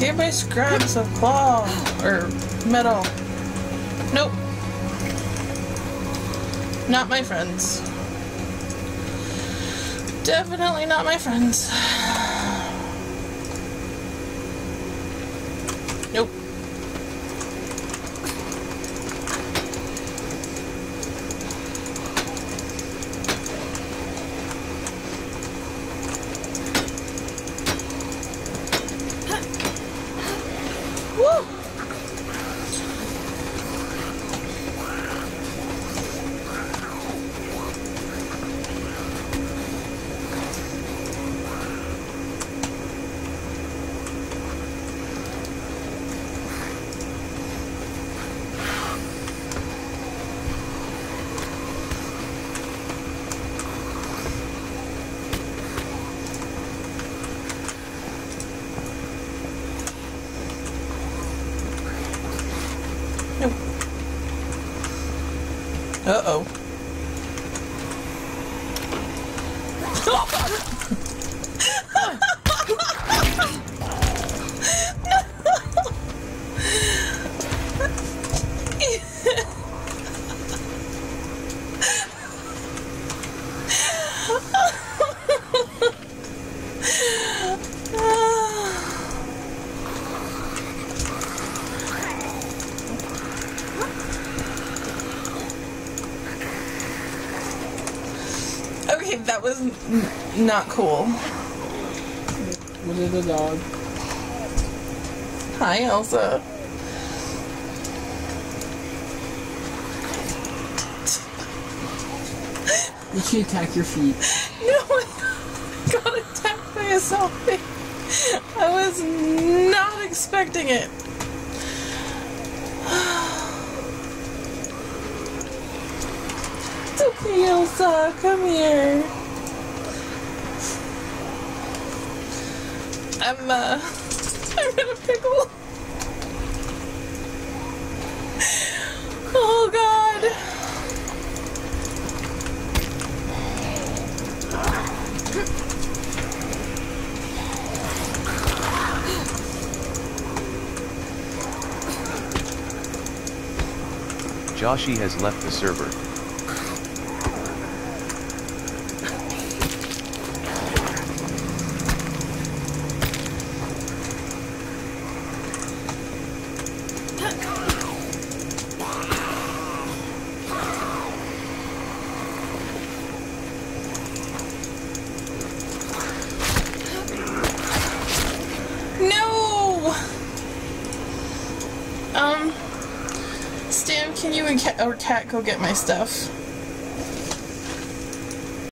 Hereby scraps of claw or metal. Nope. Not my friends. Definitely not my friends. Nope. Woo! Nope. Uh-oh. Okay, that was not cool. What is the dog? Hi, Elsa. Did she attack your feet? No, I got attacked by a zombie. I was not expecting it. It's okay, Elsa. Come here. I'm in a pickle. Oh, God. Joshi has left the server. No! Stan, can you and Cat go get my stuff?